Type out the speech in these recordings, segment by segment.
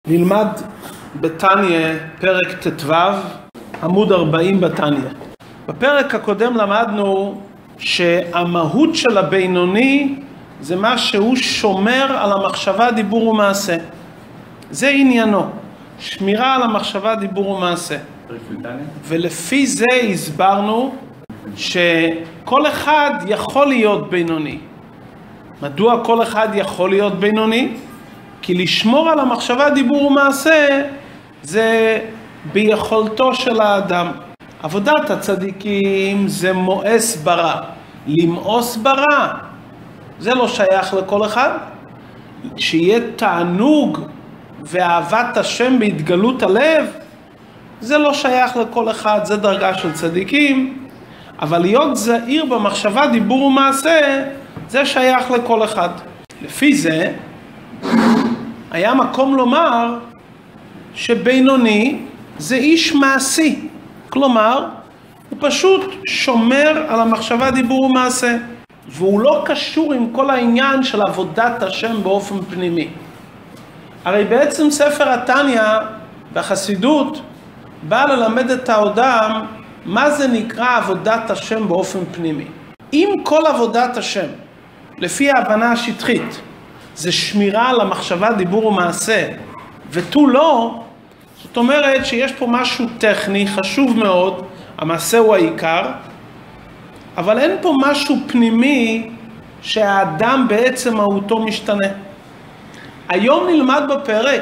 נלמד בתניא פרק ט"ו עמוד 40 בתניא. בפרק הקודם למדנו שהמהות של הבינוני זה מה שהוא שומר על המחשבה, דיבור ומעשה. זה עניינו, שמירה על המחשבה, דיבור ומעשה. ולפי זה הסברנו שכל אחד יכול להיות בינוני. מדוע כל אחד יכול להיות בינוני? כי לשמור על המחשבה, דיבור ומעשה זה ביכולתו של האדם. עבודת הצדיקים זה מואס ברע. למאוס ברע זה לא שייך לכל אחד. שיהיה תענוג ואהבת השם בהתגלות הלב זה לא שייך לכל אחד, זה דרגה של צדיקים. אבל להיות זהיר במחשבה, דיבור ומעשה זה שייך לכל אחד. לפי זה היה מקום לומר שבינוני זה איש מעשי. כלומר, הוא פשוט שומר על המחשבה, דיבור ומעשה. והוא לא קשור עם כל העניין של עבודת השם באופן פנימי. הרי בעצם ספר התניא והחסידות בא ללמד את האדם מה זה נקרא עבודת השם באופן פנימי. אם כל עבודת השם, לפי ההבנה השטחית, זה שמירה על המחשבה, דיבור ומעשה, ותו לא, זאת אומרת שיש פה משהו טכני חשוב מאוד, המעשה הוא העיקר, אבל אין פה משהו פנימי שהאדם בעצם מהותו משתנה. היום נלמד בפרק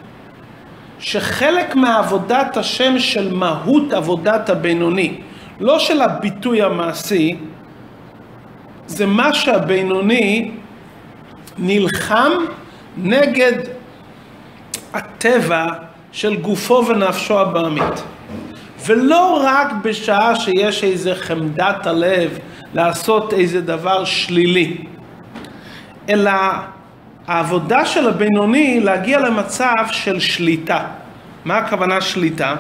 שחלק מעבודת השם של מהות עבודת הבינוני, לא של הביטוי המעשי, זה מה שהבינוני נלחם נגד הטבע של גופו ונפשו הבעמית. ולא רק בשעה שיש איזה חמדת הלב לעשות איזה דבר שלילי, אלא העבודה של הבינוני להגיע למצב של שליטה. מה הכוונה שליטה?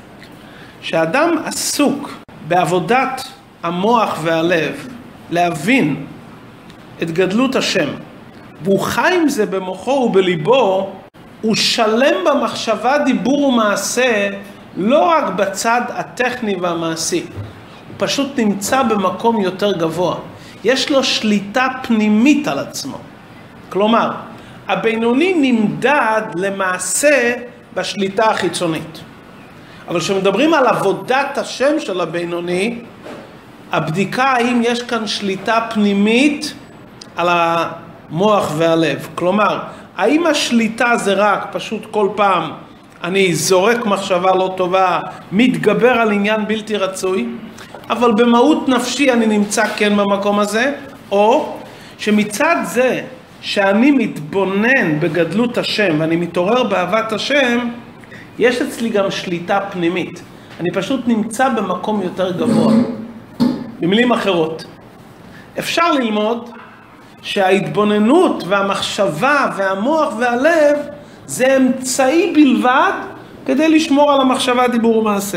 שאדם עסוק בעבודת המוח והלב להבין את גדלות השם, והוא חי עם זה במוחו ובליבו, הוא שלם במחשבה, דיבור ומעשה, לא רק בצד הטכני והמעשי. הוא פשוט נמצא במקום יותר גבוה. יש לו שליטה פנימית על עצמו. כלומר, הבינוני נמדד למעשה בשליטה החיצונית. אבל כשמדברים על עבודת השם של הבינוני, הבדיקה האם יש כאן שליטה פנימית על המוח והלב. כלומר, האם השליטה זה רק פשוט כל פעם אני זורק מחשבה לא טובה, מתגבר על עניין בלתי רצוי, אבל במהות נפשי אני נמצא כן במקום הזה, או שמצד זה שאני מתבונן בגדלות השם ואני מתעורר באהבת השם, יש אצלי גם שליטה פנימית. אני פשוט נמצא במקום יותר גבוה. במילים אחרות, אפשר ללמוד שההתבוננות והמחשבה והמוח והלב זה אמצעי בלבד כדי לשמור על המחשבה, דיבור ומעשה.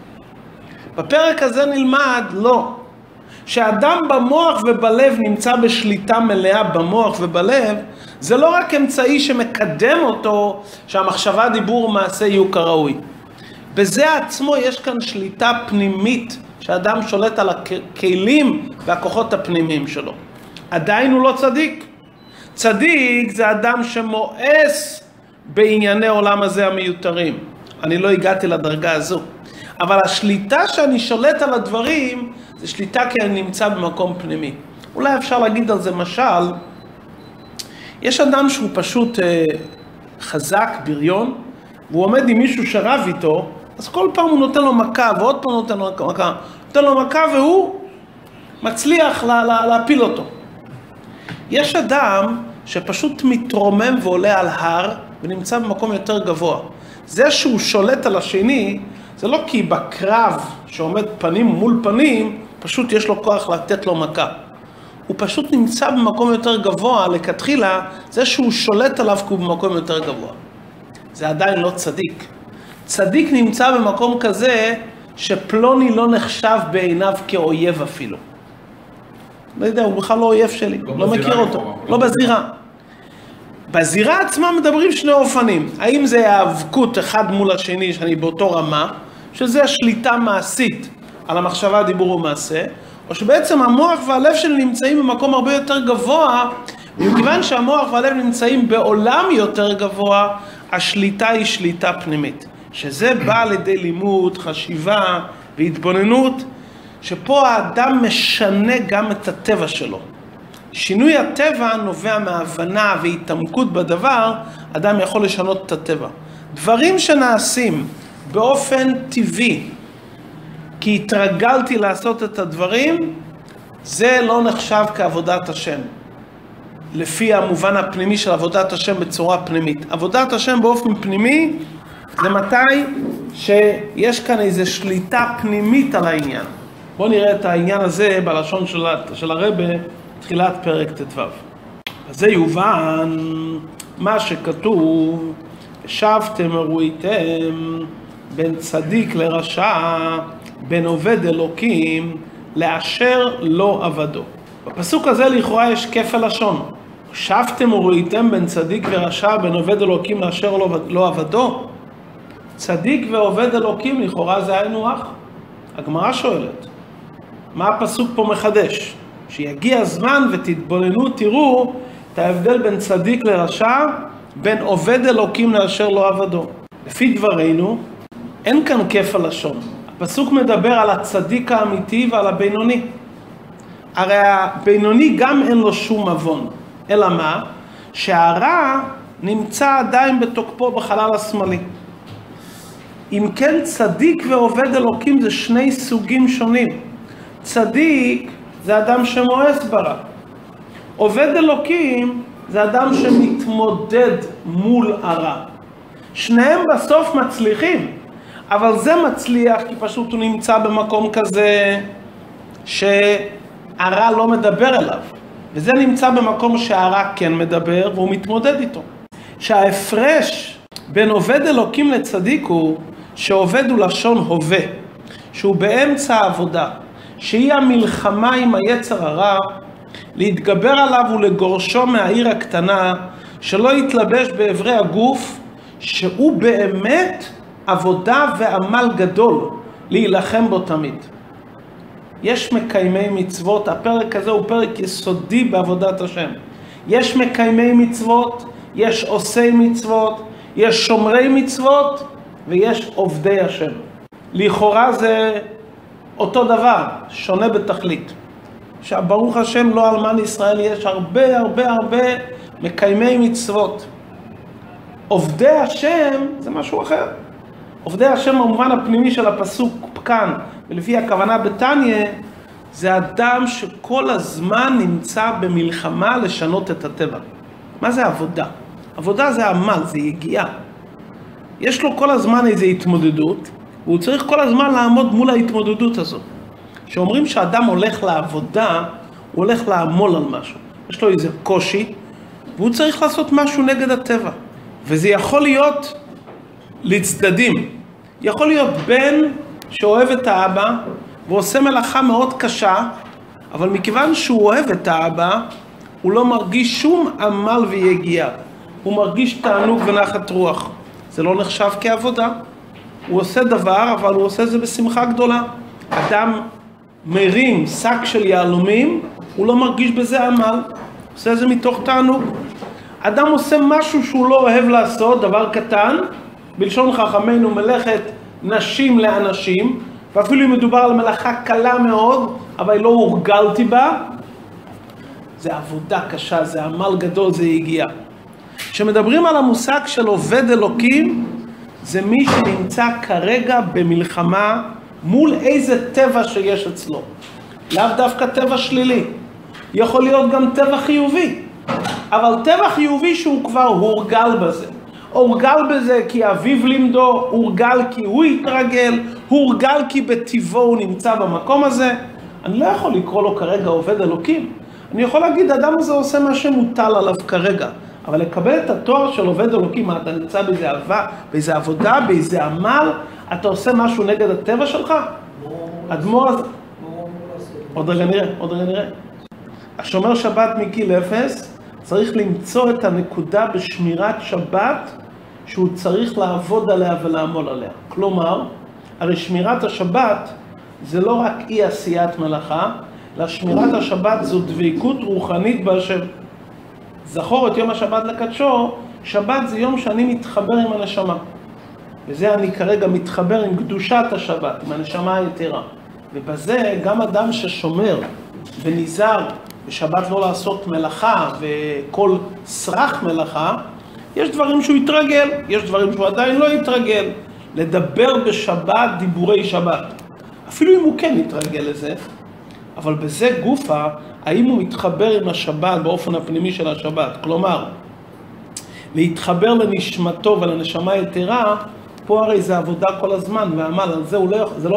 בפרק הזה נלמד לא, שאדם במוח ובלב נמצא בשליטה מלאה במוח ובלב, זה לא רק אמצעי שמקדם אותו שהמחשבה, דיבור ומעשה יהיו כראוי. בזה עצמו יש כאן שליטה פנימית, שאדם שולט על הכלים והכוחות הפנימיים שלו. עדיין הוא לא צדיק. צדיק זה אדם שמואס בענייני עולם הזה המיותרים. אני לא הגעתי לדרגה הזו. אבל השליטה שאני שולט על הדברים, זה שליטה כי אני נמצא במקום פנימי. אולי אפשר להגיד על זה משל, יש אדם שהוא פשוט חזק, בריון, והוא עומד עם מישהו שרב איתו, אז כל פעם הוא נותן לו מכה, ועוד פעם נותן לו מכה. נותן לו מכה והוא מצליח להפיל אותו. יש אדם שפשוט מתרומם ועולה על הר, ונמצא במקום יותר גבוה. זה שהוא שולט על השני, זה לא כי בקרב שעומד פנים מול פנים, פשוט יש לו כוח לתת לו מכה. הוא פשוט נמצא במקום יותר גבוה, לכתחילה, זה שהוא שולט עליו כי הוא במקום יותר גבוה. זה עדיין לא צדיק. צדיק נמצא במקום כזה, שפלוני לא נחשב בעיניו כאויב אפילו. לא יודע, הוא בכלל לא אויב שלי, לא מכיר אותו, לא בזירה. בזירה עצמה מדברים שני אופנים. האם זה ההאבקות אחד מול השני, שאני באותו רמה, שזה השליטה מעשית על המחשבה, דיבור ומעשה, או שבעצם המוח והלב שלי נמצאים במקום הרבה יותר גבוה, ומכיוון שהמוח והלב נמצאים בעולם יותר גבוה, השליטה היא שליטה פנימית. שזה בא לידי לימוד, חשיבה והתבוננות, שפה האדם משנה גם את הטבע שלו. שינוי הטבע נובע מהבנה והתעמקות בדבר, אדם יכול לשנות את הטבע. דברים שנעשים באופן טבעי, כי התרגלתי לעשות את הדברים, זה לא נחשב כעבודת השם. לפי המובן הפנימי של עבודת השם בצורה פנימית. עבודת השם באופן פנימי, זה מתי שיש כאן איזו שליטה פנימית על העניין. בואו נראה את העניין הזה בלשון של הרב, תחילת פרק ט"ו. אז זה יובן מה שכתוב, שבתם וראיתם בין צדיק לרשע, בין עובד אלוקים, לאשר לא עבדו. בפסוק הזה לכאורה יש כפל לשון. שבתם וראיתם בין צדיק ורשע, בין עובד אלוקים לאשר לא עבדו. צדיק ועובד אלוקים לכאורה זה היינו הך. הגמרא שואלת, מה הפסוק פה מחדש? שיגיע הזמן ותתבוננו, תראו את ההבדל בין צדיק לרשע, בין עובד אלוקים לאשר לא עבדו. לפי דברינו, אין כאן כפל לשון. הפסוק מדבר על הצדיק האמיתי ועל הבינוני. הרי הבינוני גם אין לו שום מבון. אלא מה? שהרע נמצא עדיין בתוקפו בחלל השמאלי. אם כן, צדיק ועובד אלוקים זה שני סוגים שונים. צדיק זה אדם שמואס ברע. עובד אלוקים זה אדם שמתמודד מול הרע. שניהם בסוף מצליחים, אבל זה מצליח כי פשוט הוא נמצא במקום כזה שהרע לא מדבר אליו. וזה נמצא במקום שהרע כן מדבר והוא מתמודד איתו. שההפרש בין עובד אלוקים לצדיק הוא שעובד הוא לשון הווה, שהוא באמצע העבודה, שהיא המלחמה עם היצר הרע, להתגבר עליו ולגורשו מהעיר הקטנה, שלא יתלבש בעברי הגוף, שהוא באמת עבודה ועמל גדול להילחם בו תמיד. יש מקיימי מצוות, הפרק הזה הוא פרק יסודי בעבודת השם. יש מקיימי מצוות, יש עושי מצוות, יש שומרי מצוות, ויש עובדי השם. לכאורה זה אותו דבר, שונה בתכלית. שברוך השם לא אלמן ישראל, יש הרבה מקיימי מצוות. עובדי השם זה משהו אחר. עובדי השם במובן הפנימי של הפסוק כאן, ולפי הכוונה בתניא, זה אדם שכל הזמן נמצא במלחמה לשנות את הטבע. מה זה עבודה? עבודה זה עמל, זה יגיעה. יש לו כל הזמן איזו התמודדות, והוא צריך כל הזמן לעמוד מול ההתמודדות הזו. שאומרים שאדם הולך לעבודה, הוא הולך לעמול על משהו. יש לו איזה קושי, והוא צריך לעשות משהו נגד הטבע. וזה יכול להיות לצדדים. יכול להיות בן שאוהב את האבא, ועושה מלאכה מאוד קשה, אבל מכיוון שהוא אוהב את האבא, הוא לא מרגיש שום עמל ויגיעה. הוא מרגיש תענוג ונחת רוח. זה לא נחשב כעבודה. הוא עושה דבר, אבל הוא עושה זה בשמחה גדולה. אדם מרים שק של יהלומים, הוא לא מרגיש בזה עמל. עושה זה מתוך תענוג. אדם עושה משהו שהוא לא אוהב לעשות, דבר קטן, בלשון חכמינו מלאכת נשים לאנשים, ואפילו אם מדובר על מלאכה קלה מאוד, אבל לא הורגלתי בה, זה עבודה קשה, זה עמל גדול, זה הגיע. כשמדברים על המושג של עובד אלוקים, זה מי שנמצא כרגע במלחמה מול איזה טבע שיש אצלו. לאו דווקא טבע שלילי, יכול להיות גם טבע חיובי, אבל טבע חיובי שהוא כבר הורגל בזה. הורגל בזה כי אביו לימדו, הורגל כי הוא התרגל, הורגל כי בטבעו הוא נמצא במקום הזה. אני לא יכול לקרוא לו כרגע עובד אלוקים. אני יכול להגיד, האדם הזה עושה מה שמוטל עליו כרגע. אבל לקבל את התואר של עובד אלוקים, אתה נמצא באיזה אהבה, באיזה עבודה, באיזה עמל, אתה עושה משהו נגד הטבע שלך? אדמו"ר הזה... עוד רגע נראה. השומר שבת מגיל 0, צריך למצוא את הנקודה בשמירת שבת שהוא צריך לעבוד עליה ולעמול עליה. כלומר, הרי שמירת השבת זה לא רק אי עשיית מלאכה, אלא שמירת השבת זו דבקות רוחנית בהשם. זכור את יום השבת לקדשו, שבת זה יום שאני מתחבר עם הנשמה. וזה אני כרגע מתחבר עם קדושת השבת, עם הנשמה היתרה. ובזה גם אדם ששומר ונזהר בשבת לא לעשות מלאכה וכל סרח מלאכה, יש דברים שהוא יתרגל, יש דברים שהוא עדיין לא יתרגל. לדבר בשבת דיבורי שבת. אפילו אם הוא כן יתרגל לזה, אבל בזה גופה, האם הוא מתחבר עם השבת באופן הפנימי של השבת, כלומר, להתחבר לנשמתו ולנשמה היתרה, פה הרי זה עבודה כל הזמן, ועמל על זה,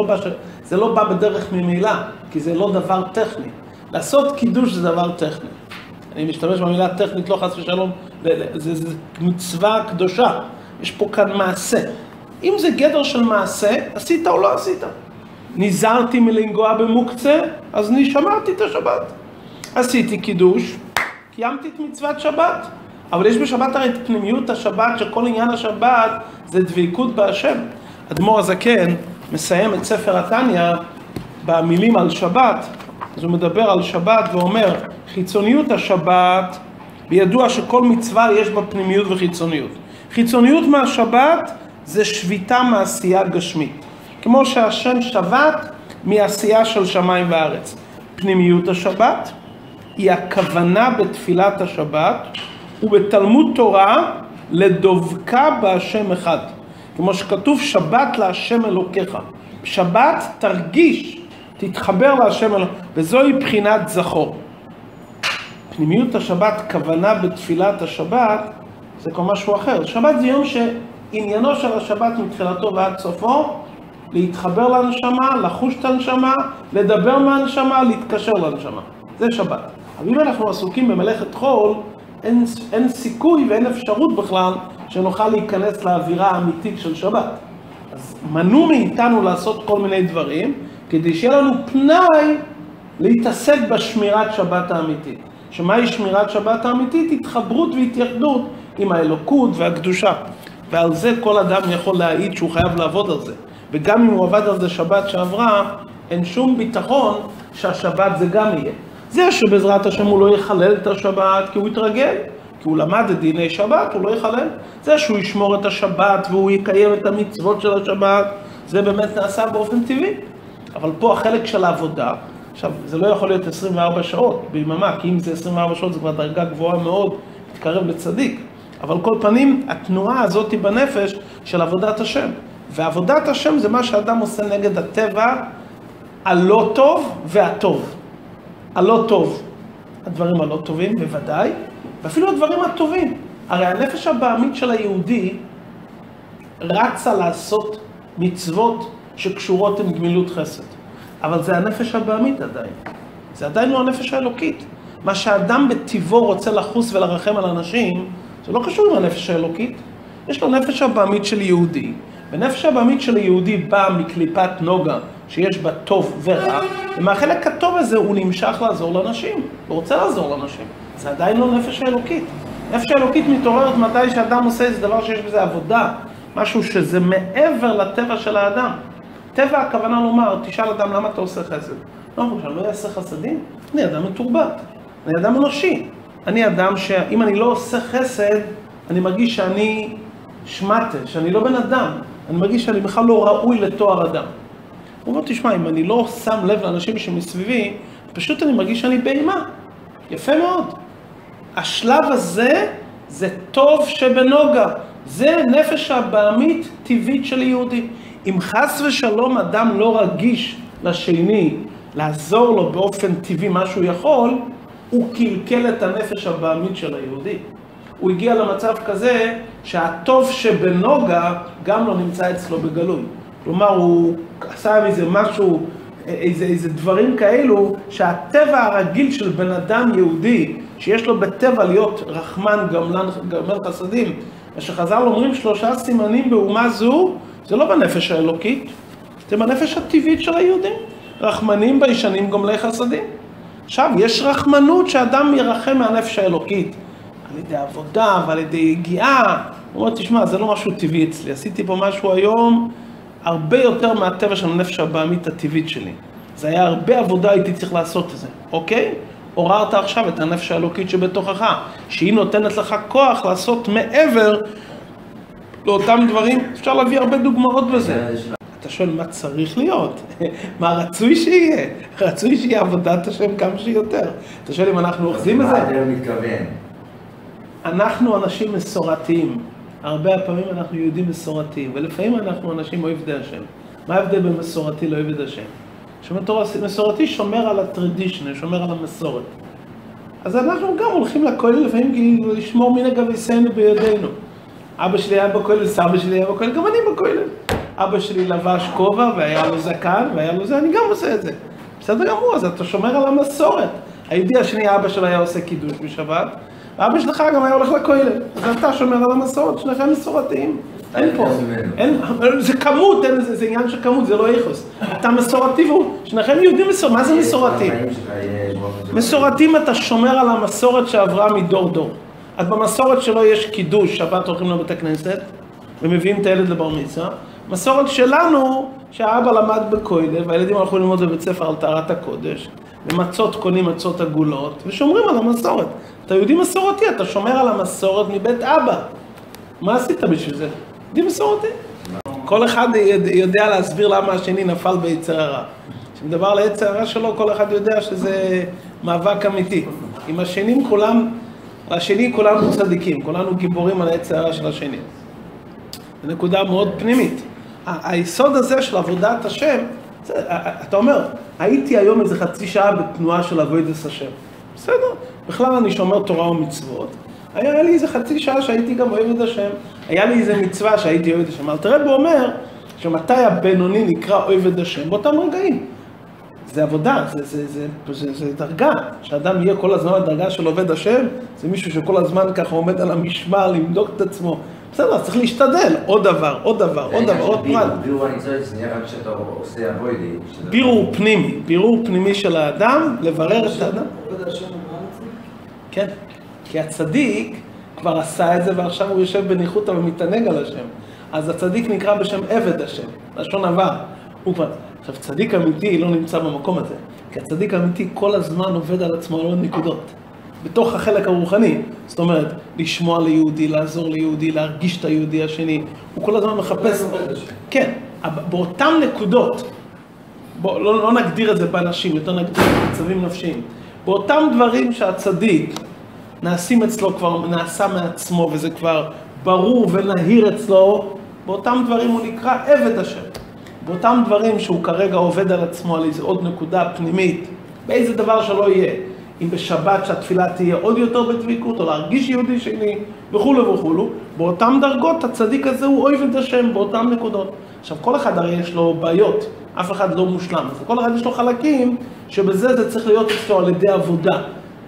זה לא בא בדרך ממילא, כי זה לא דבר טכני. לעשות קידוש זה דבר טכני. אני משתמש במילה טכנית, לא חס ושלום, זה מצווה קדושה. יש פה כאן מעשה. אם זה גדר של מעשה, עשית או לא עשית. נזהרתי מלנגוע במוקצה, אז אני שמרתי את השבת. עשיתי קידוש, קיימתי את מצוות שבת. אבל יש בשבת הרי את פנימיות השבת, שכל עניין השבת זה דבקות בהשם. אדמו"ר הזקן מסיים את ספר התניא במילים על שבת, אז הוא מדבר על שבת ואומר, חיצוניות השבת, בידוע שכל מצווה יש בה פנימיות וחיצוניות. חיצוניות מהשבת זה שביטה מעשייה גשמית. כמו שהשם שבת מעשייה של שמיים וארץ. פנימיות השבת היא הכוונה בתפילת השבת, ובתלמוד תורה לדובקה בהשם אחד. כמו שכתוב שבת להשם אלוקיך. שבת תרגיש, תתחבר להשם אלוקיך, וזוהי בחינת זכור. פנימיות השבת, כוונה בתפילת השבת, זה כמו משהו אחר. שבת זה יום שעניינו של השבת מתחילתו ועד סופו, להתחבר לנשמה, לחוש את הנשמה, לדבר מהנשמה, להתקשר לנשמה. זה שבת. אבל אם אנחנו עסוקים במלאכת חול, אין סיכוי ואין אפשרות בכלל שנוכל להיכנס לאווירה האמיתית של שבת. אז מנעו מאיתנו לעשות כל מיני דברים, כדי שיהיה לנו פנאי להתעסק בשמירת שבת האמיתית. שמהי שמירת שבת האמיתית? התחברות והתייחדות עם האלוקות והקדושה. ועל זה כל אדם יכול להעיד שהוא חייב לעבוד על זה. וגם אם הוא עבד על זה שבת שעברה, אין שום ביטחון שהשבת זה גם יהיה. זה שבעזרת השם הוא לא יחלל את השבת כי הוא יתרגל, כי הוא למד את דיני שבת, הוא לא יחלל. זה שהוא ישמור את השבת והוא יקיים את המצוות של השבת, זה באמת נעשה באופן טבעי. אבל פה החלק של העבודה, עכשיו זה לא יכול להיות 24 שעות ביממה, כי אם זה 24 שעות זה כבר דרגה גבוהה מאוד, מתקרב לצדיק. אבל כל פנים התנועה הזאת היא בנפש של עבודת השם. ועבודת השם זה מה שאדם עושה נגד הטבע הלא טוב והטוב. הלא טוב, הדברים הלא טובים בוודאי, ואפילו הדברים הטובים. הרי הנפש הבעמית של היהודי רצה לעשות מצוות שקשורות עם גמילות חסד. אבל זה הנפש הבעמית עדיין. זה עדיין לא הנפש האלוקית. מה שהאדם בטבעו רוצה לחוס ולרחם על אנשים, זה לא קשור עם הנפש האלוקית. יש לו נפש הבעמית של יהודי, ונפש הבעמית של יהודי באה מקליפת נוגה, שיש בה טוב ורע, ומהחלק הטוב הזה הוא נמשך לעזור לאנשים, הוא רוצה לעזור לאנשים. זה עדיין לא נפש האלוקית. נפש האלוקית מתעוררת מתי שאדם עושה איזה דבר שיש בזה עבודה, משהו שזה מעבר לטבע של האדם. טבע הכוונה לומר, תשאל אדם למה אתה עושה חסד. לא, אני לא אעשה חסדים, אני אדם מתורבת, אני אדם אנושי. אני אדם שאם אני לא עושה חסד, אני מרגיש שאני שמטה, שאני לא בן אדם. אני מרגיש שאני בכלל לא ראוי לתואר אדם. הוא אומר, תשמע, אם אני לא שם לב לאנשים שמסביבי, פשוט אני מרגיש שאני באימה. יפה מאוד. השלב הזה זה טוב שבנוגה. זה נפש הבעמית טבעית של יהודי. אם חס ושלום אדם לא רגיש לשני, לעזור לו באופן טבעי מה שהוא יכול, הוא קלקל את הנפש הבעמית של היהודי. הוא הגיע למצב כזה שהטוב שבנוגה גם לא נמצא אצלו בגלוי. כלומר, הוא עשה איזה משהו, איזה דברים כאלו, שהטבע הרגיל של בן אדם יהודי, שיש לו בטבע להיות רחמן, גמל חסדים, ושחז"ל אומרים 3 סימנים באומה זו, זה לא בנפש האלוקית, זה בנפש הטבעית של היהודים. רחמנים, ביישנים, גמלי חסדים. עכשיו, יש רחמנות שאדם ירחם מהנפש האלוקית. על ידי עבודה ועל ידי יגיעה. הוא אומר, תשמע, זה לא משהו טבעי אצלי. עשיתי פה משהו היום הרבה יותר מהטבע של הנפש הבעמית הטבעית שלי. זה היה הרבה עבודה, הייתי צריך לעשות את זה, אוקיי? עוררת עכשיו את הנפש האלוקית שבתוכך, שהיא נותנת לך כוח לעשות מעבר לאותם דברים. אפשר להביא הרבה דוגמאות בזה. אתה שואל מה צריך להיות? מה רצוי שיהיה? רצוי שיהיה עבודת השם כמה שיותר. אתה שואל אם אנחנו אוחזים בזה? מה אתה מתכוון? אנחנו אנשים מסורתיים. הרבה הפעמים אנחנו יהודים מסורתיים, ולפעמים אנחנו אנשים אוהבי השם. מה ההבדל בין מסורתי לאוהב השם? שמסורתי שומר על הטרדישן, שומר על המסורת. אז אנחנו גם הולכים לכולל לפעמים לשמור מנהג אבינו בידינו. אבא שלי היה בכולל, סבא שלי היה בכולל, גם אני בכולל. אבא שלי לבש כובע והיה לו זקן והיה לו זה, אני גם עושה את זה. בסדר גמור, אז אתה שומר על המסורת. היהודי השני, אבא שלו היה עושה קידוש בשבת, ואבא שלך גם היה הולך לכולל. אז אתה שומר על המסורת, שניכם מסורתיים. אין פה, זה כמות, זה עניין של כמות, זה לא איכוס. אתה מסורתי והוא, שניכם יהודים מסורתיים. מה זה מסורתיים? מסורתיים אתה שומר על המסורת שעברה מדור דור. אז במסורת שלו יש קידוש, שבת הולכים לבית הכנסת, ומביאים את הילד לבר מצווה. מסורת שלנו, שהאבא למד בכולל, והילדים הלכו ללמוד בבית ספר על טהרת הקודש, ומצות קונים מצות עגולות, ושומרים על המסורת. אתה יהודי מסורתי, אתה שומר על המסורת מבית אבא. מה עשית בשביל זה? יהודי מסורתי. כל אחד יודע להסביר למה השני נפל ביצר הרע. כשמדבר על היצר הרע שלו, כל אחד יודע שזה מאבק אמיתי. עם השני כולנו צדיקים, כולנו גיבורים על היצר הרע של השני. זו נקודה מאוד פנימית. היסוד הזה של עבודת השם, אתה אומר, הייתי היום איזה חצי שעה בתנועה של עבודת השם. בסדר? בכלל אני שומר תורה ומצוות. היה לי איזה חצי שעה שהייתי גם אוהב את השם. היה לי איזה מצווה שהייתי אוהב את השם. אבל תראה, הוא אומר שמתי הבינוני נקרא אוהב את השם באותם רגעים. זה עבודה, זה דרגה. שאדם יהיה כל הזמן בדרגה של עובד השם, זה מישהו שכל הזמן ככה עומד על המשמר, למדוק את עצמו. בסדר, צריך להשתדל. עוד דבר, עוד דבר, עוד דבר, עוד פרט. בירור הניצוץ, זה נראה רק שאתה עושה אבוידי. בירור פנימי של האדם, לברר את האדם. כן, כי הצדיק כבר עשה את זה ועכשיו הוא יושב בניחותא ומתענג על השם. אז הצדיק נקרא בשם עבד השם, לשון עבר. עכשיו, צדיק אמיתי לא נמצא במקום הזה, כי הצדיק האמיתי כל הזמן עובד על עצמו על עוד נקודות. בתוך החלק הרוחני, זאת אומרת, לשמוע ליהודי, לעזור ליהודי, להרגיש את היהודי השני, הוא כל הזמן מחפש. כן, באותם נקודות, לא נגדיר את זה באנשים, יותר נגדיר את מצבים נפשיים. באותם דברים שהצדיק נעשים אצלו כבר, נעשה מעצמו, וזה כבר ברור ונהיר אצלו, באותם דברים הוא נקרא עבד השם. באותם דברים שהוא כרגע עובד על עצמו על איזו עוד נקודה פנימית, באיזה דבר שלא יהיה, אם בשבת שהתפילה תהיה עוד יותר בדביקות, או להרגיש יהודי שני, וכולו וכולו, באותם דרגות הצדיק הזה הוא אוהב את השם, באותם נקודות. עכשיו, כל אחד הרי יש לו בעיות, אף אחד לא מושלם, אז כל אחד יש לו חלקים שבזה זה צריך להיות אצלו על ידי עבודה.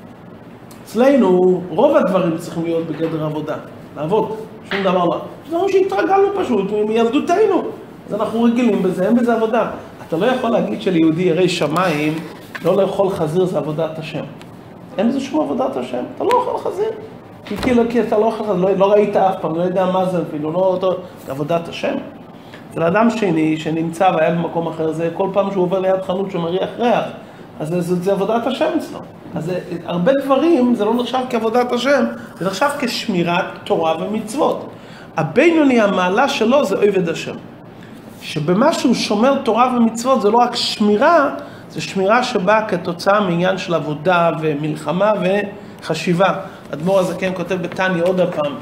אצלנו, רוב הדברים צריכים להיות בגדר עבודה, לעבוד, שום דבר לא. זה דברים שהתרגלנו פשוט, מילדותנו. אז אנחנו רגילים בזה, אין בזה עבודה. אתה לא יכול להגיד שליהודי ירא שמיים, לא לאכול חזיר זה עבודת השם. אין בזה שום עבודת השם, אתה לא אוכל חזיר. כי אתה לא אוכל חזיר, לא ראית אף פעם, לא יודע מה זה אפילו, לא אותו, זה עבודת השם. זה לאדם שני שנמצא והיה במקום אחר, זה כל פעם שהוא עובר ליד חנות שמריח ריח, אז זה עבודת השם אצלו. אז הרבה דברים זה לא נחשב כעבודת השם, זה נחשב כשמירת תורה ומצוות. הבינוני המעלה שלו זה עבד השם. שבמה שהוא שומר תורה ומצוות זה לא רק שמירה, זה שמירה שבאה כתוצאה מעניין של עבודה ומלחמה וחשיבה. אדמו"ר הזקן כותב בתניא עוד הפעם,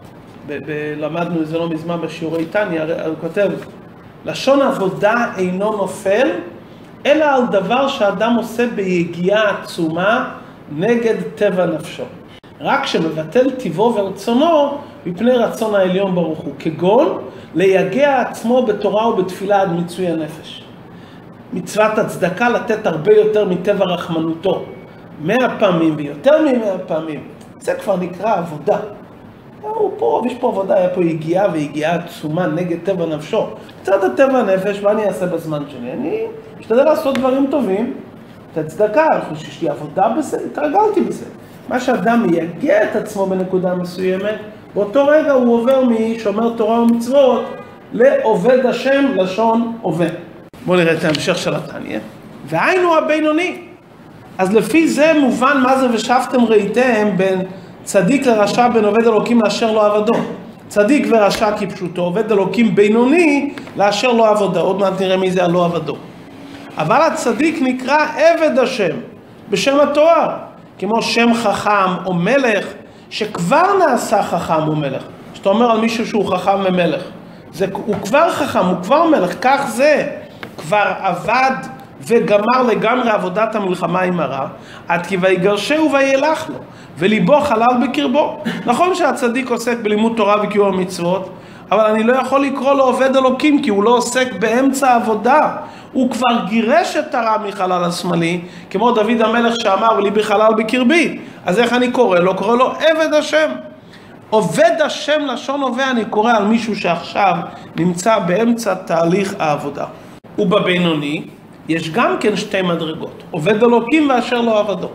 למדנו את זה לא מזמן בשיעורי תניא, הוא כותב, לשון עבודה אינו נופל, אלא על דבר שאדם עושה ביגיעה עצומה נגד טבע נפשו. רק שמבטל טבעו ורצונו מפני רצון העליון ברוך הוא, כגון ליגע עצמו בתורה ובתפילה עד מיצוי הנפש. מצוות הצדקה לתת הרבה יותר מטבע רחמנותו, 100 פעמים ויותר מ100 פעמים. זה כבר נקרא עבודה. יש פה עבודה, היה פה יגיעה ויגיעה עצומה נגד טבע נפשו. קצת הטבע הנפש, מה אני אעשה בזמן שלי? אני משתדל לעשות דברים טובים, את הצדקה, יש לי עבודה בזה, התרגלתי בזה. מה שאדם מייגע את עצמו בנקודה מסוימת, באותו רגע הוא עובר משומר תורה ומצוות לעובד השם לשון עובד. בואו נראה את ההמשך של התניא. והיינו הבינוני. אז לפי זה מובן מה זה ושבתם ראיתם בין צדיק לרשע, בין עובד אלוקים לאשר לו עבדו. צדיק ורשע כפשוטו, עובד אלוקים בינוני לאשר לו עבודה. עוד מעט נראה מי זה הלא עבדו. אבל הצדיק נקרא עבד השם בשם התואר, כמו שם חכם או מלך שכבר נעשה חכם או מלך. שאתה אומר על מישהו שהוא חכם ומלך, הוא כבר חכם, הוא כבר מלך, כך זה, כבר עבד וגמר לגמרי עבודת המלחמה עם הרע, עד כי ויגרשהו וילך לו, וליבו חלל בקרבו. נכון שהצדיק עוסק בלימוד תורה וקיום המצוות, אבל אני לא יכול לקרוא לו עובד אלוקים, כי הוא לא עוסק באמצע העבודה. הוא כבר גירש את הרע מחלל השמאלי, כמו דוד המלך שאמר, וליבי חלל בקרבי. אז איך אני קורא לו? קורא לו עבד השם. עובד השם לשון הווה, אני קורא על מישהו שעכשיו נמצא באמצע תהליך העבודה. ובבינוני יש גם כן שתי מדרגות, עובד אלוקים ואשר לא עבדו.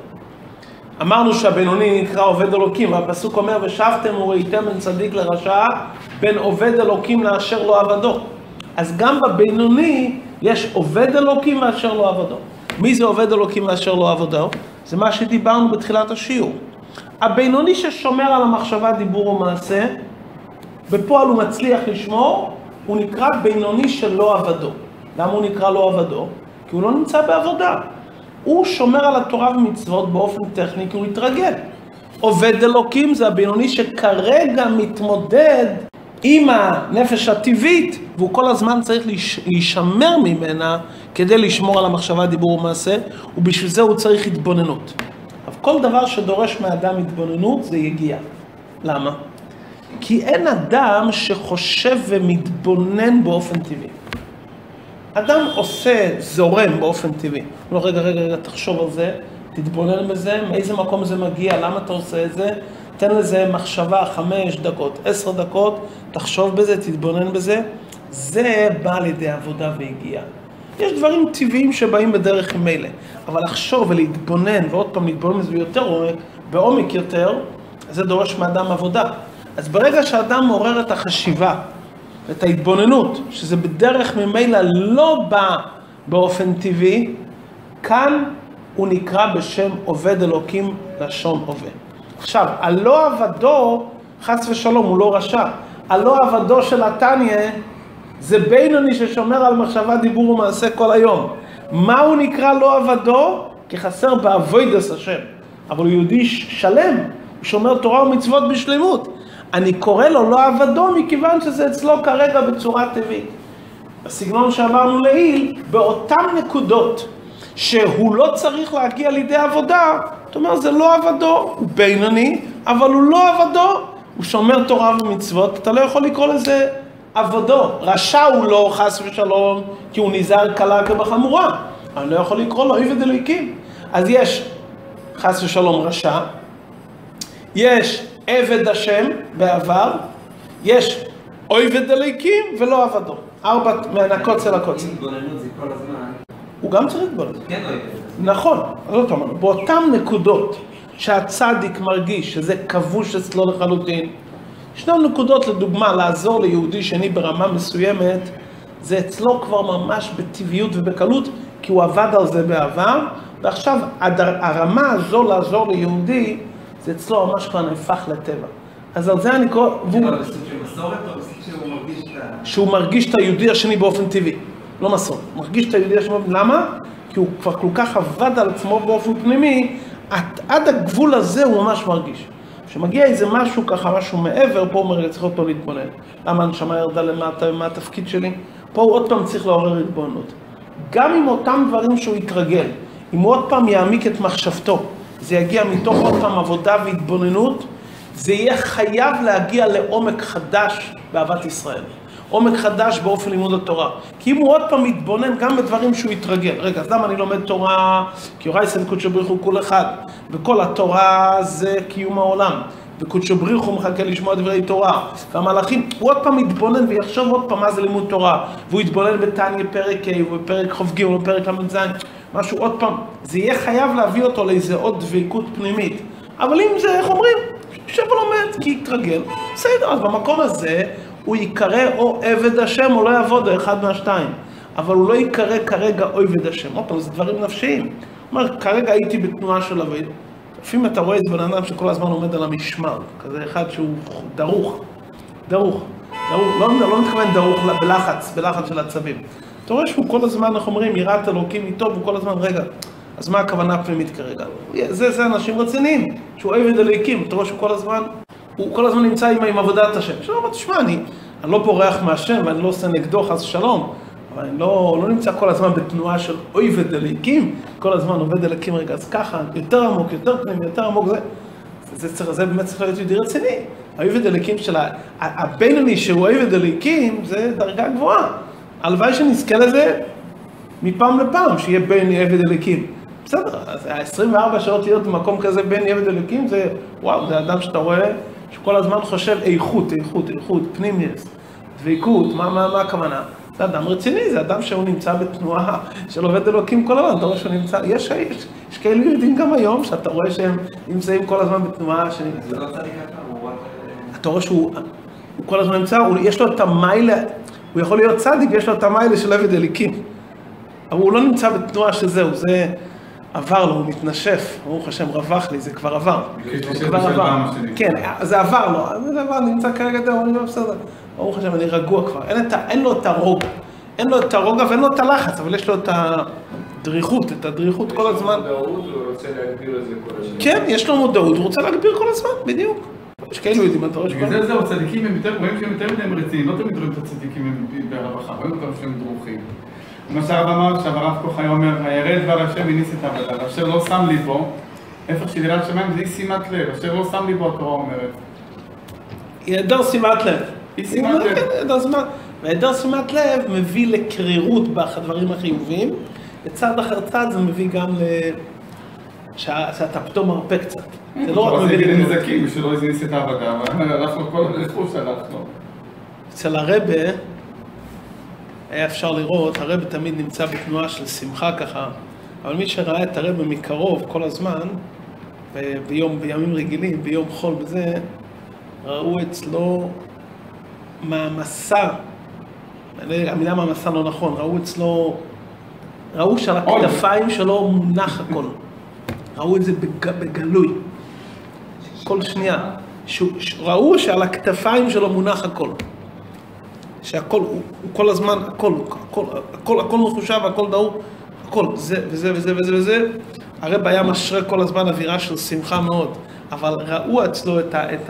אמרנו שהבינוני נקרא עובד אלוקים, והפסוק אומר ושבתם וראיתם בין צדיק לרשע, בין עובד אלוקים לאשר לא עבדו. אז גם בבינוני יש עובד אלוקים ואשר לא עבדו. מי זה עובד אלוקים ואשר לא עבדו? זה מה שדיברנו בתחילת השיעור. הבינוני ששומר על המחשבה, דיבור ומעשה, בפועל הוא מצליח לשמור, הוא נקרא בינוני של לא עבדו. למה הוא נקרא לא עבדו? כי הוא לא נמצא בעבודה. הוא שומר על התורה ומצוות באופן טכני, כי הוא התרגל. עובד אלוקים זה הבינוני שכרגע מתמודד עם הנפש הטבעית, והוא כל הזמן צריך להישמר ממנה כדי לשמור על המחשבה, דיבור ומעשה, ובשביל זה הוא צריך התבוננות. אבל כל דבר שדורש מאדם התבוננות זה יגיע. למה? כי אין אדם שחושב ומתבונן באופן טבעי. אדם עושה, זורם באופן טבעי. לא, רגע, תחשוב על זה, תתבונן בזה, מאיזה מקום זה מגיע, למה אתה עושה את זה, תן לזה מחשבה 5 דקות, 10 דקות, תחשוב בזה, תתבונן בזה. זה בא לידי עבודה והגיע. יש דברים טבעיים שבאים בדרך ממילא, אבל לחשוב ולהתבונן, ועוד פעם להתבונן בזה יותר בעומק יותר, זה דורש מאדם עבודה. אז ברגע שאדם מעורר את החשיבה, את ההתבוננות, שזה בדרך ממילא לא בא באופן טבעי, כאן הוא נקרא בשם עובד אלוקים לשון עובד. עכשיו, הלא עבדו, חס ושלום, הוא לא רשע. הלא עבדו של התניא זה בינוני ששומר על מחשבה, דיבור ומעשה כל היום. מה הוא נקרא לא עבדו? כי חסר בעבודת השם. אבל הוא יהודי שלם, הוא שומר תורה ומצוות בשלמות. אני קורא לו לא עבדו מכיוון שזה אצלו כרגע בצורה טבעית. בסגנון שאמרנו לעיל, באותן נקודות שהוא לא צריך להגיע לידי עבודה, זאת אומרת זה לא עבדו, הוא בינוני, אבל הוא לא עבדו, הוא שומר תורה ומצוות, אתה לא יכול לקרוא לזה עבדו. רשע הוא לא, חס ושלום, כי הוא נזהר קלה כבחמורה, אני לא יכול לקרוא לו עבד אלוקים. אז יש חס ושלום רשע, יש עבד השם בעבר, יש עבד אלוקים ולא עבדו. 4 מהקוצר לקוצר. התבוננות זה כל הזמן. הוא גם צריך להתבונן. כן עבד. נכון, זאת אומרת, באותן נקודות שהצדיק מרגיש שזה כבוש אצלו לחלוטין, ישנן נקודות לדוגמה לעזור ליהודי שני ברמה מסוימת, זה אצלו כבר ממש בטבעיות ובקלות, כי הוא עבד על זה בעבר, ועכשיו הרמה הזו לעזור ליהודי, זה אצלו ממש כבר נהפך לטבע. אז על זה אני קורא... זה בסוג של מסורת או בסוג שהוא מרגיש את ה... שהוא מרגיש את היהודי השני באופן טבעי. לא מסורת. הוא מרגיש את היהודי השני. למה? כי הוא כבר כל כך עבד על עצמו באופן פנימי, עד הגבול הזה הוא ממש מרגיש. כשמגיע איזה משהו ככה, משהו מעבר, פה הוא אומר, צריך אותו להתבונן. למה הנשמה ירדה למטה, מה התפקיד שלי? פה הוא עוד פעם צריך לעורר התבוננות. גם עם אותם דברים שהוא יתרגל, אם הוא עוד פעם יעמיק את מחשבתו, זה יגיע מתוך עוד פעם עבודה והתבוננות, זה יהיה חייב להגיע לעומק חדש באהבת ישראל. עומק חדש באופן לימוד התורה. כי אם הוא עוד פעם מתבונן גם בדברים שהוא יתרגל. רגע, אז למה אני לומד תורה? כי יורייס אל קודשא בריך הוא כל אחד. וכל התורה זה קיום העולם. וקודשא בריך הוא מחכה לשמוע דברי תורה. והמלאכים, הוא עוד פעם מתבונן ויחשוב עוד פעם מה זה לימוד תורה. והוא יתבונן בתניא פרק ה' ובפרק כ"ג ובפרק ל"ז. משהו עוד פעם, זה יהיה חייב להביא אותו לאיזה עוד דבקות פנימית. אבל אם זה, איך אומרים, יושב ולומד, כי יתרגל, בסדר, אז במקום הזה הוא יקרא או עבד השם או לא יעבוד, אחד מהשתיים. אבל הוא לא יקרא כרגע עבד השם. עוד פעם, זה דברים נפשיים. הוא אומר, כרגע הייתי בתנועה של עבד. לפעמים אתה רואה את בן אדם שכל הזמן עומד על המשמר, כזה אחד שהוא דרוך. לא מתכוון דרוך בלחץ של עצבים. אתה רואה שהוא כל הזמן, אנחנו אומרים, יראת אלוקים איתו, והוא כל הזמן, רגע, אז מה הכוונה הפנימית כרגע? זה אנשים רציניים, שהוא עבד אלוקים, אתה רואה שהוא כל הזמן נמצא עם עבודת השם. עכשיו, תשמע, אני לא בורח מהשם, ואני לא עושה נגדו חס ושלום, אבל אני לא נמצא כל הזמן בתנועה של עבד אלוקים, כל הזמן עובד אלוקים רגע, אז ככה, יותר עמוק, יותר פנימי, יותר עמוק, זה באמת צריך להיות יהודי רציני. העבד אלוקים של הבינוני שהוא עבד אלוקים, זה דרגה גבוהה. הלוואי שנזכה לזה מפעם לפעם, שיהיה בין עבד אלוקים. בסדר, אז 24 שעות להיות במקום כזה בין עבד אלוקים, זה וואו, זה אדם שאתה רואה שכל הזמן חושב איכות, פנימיות, דבקות, מה הכוונה? זה אדם רציני, זה אדם שהוא נמצא בתנועה של עובד אלוקים כל הזמן, אתה רואה שהוא נמצא, יש כאלו יהודים גם היום, שאתה רואה שהם נמצאים כל הזמן בתנועה, זה לא צדיק אתה, אתה רואה שהוא כל הזמן נמצא, יש לו את המיילה, הוא יכול להיות צדיק, יש לו את המיילה של עבד אלוקים, אבל הוא לא נמצא בתנועה שזהו, זה עבר לו, הוא מתנשף, ברוך השם רווח לי, זה כבר עבר. זה כבר עבר. כן, זה עבר לו, זה עבר, נמצא כרגע, אני לא בסדר. ברוך השם, אני רגוע כבר, אין לו את הרוגע. אין לו את הרוגע ואין לו את הלחץ, אבל יש לו את הדריכות כל הזמן. יש לו מודעות, הוא רוצה להגביר את זה כל השם. כן, יש לו מודעות, הוא רוצה להגביר כל הזמן, בדיוק. יש כאלו יודעים, אתה רואה שכל... בגלל זה צדיקים הם יותר, רואים שהם יותר מדי רציניים, לא תמיד רואים את הצדיקים ברווחה, רואים אותם שהם דרוכים. מה שהרב אמר, שהרב כוח היה אומר, הירד דבר השם הניס את העבודה, אשר לא שם לי בו, איפה שדירת שמיים זה אי שימת לב, אשר לא שם לי בו התורה אומרת. היעדר שימת לב. אי שימת לב. והיעדר שימת לב מביא לקרירות בדברים החיוביים, וצד אחר צד זה מביא גם שאתה פתאום מרפא קצת. זה לא רק מביא לקרירות. נזקים, שלא הזניס את העבודה, אבל הלכנו כל הלכוש הלכנו. אצל הרבה, היה אפשר לראות, הרבה תמיד נמצא בתנועה של שמחה ככה, אבל מי שראה את הרבה מקרוב כל הזמן, בימים רגילים, ביום חול וזה, ראו אצלו מהמסע, המילה מהמסע לא נכון, ראו שעל הכתפיים שלו מונח הכל. ראו את זה בגלוי. כל שנייה. ראו שעל הכתפיים שלו מונח הכל. שהכל, הוא כל הזמן, הכל מחושב, הכל דאור, הכל, זה וזה וזה וזה וזה. הרב היה משרה כל הזמן אווירה של שמחה מאוד, אבל ראו אצלו את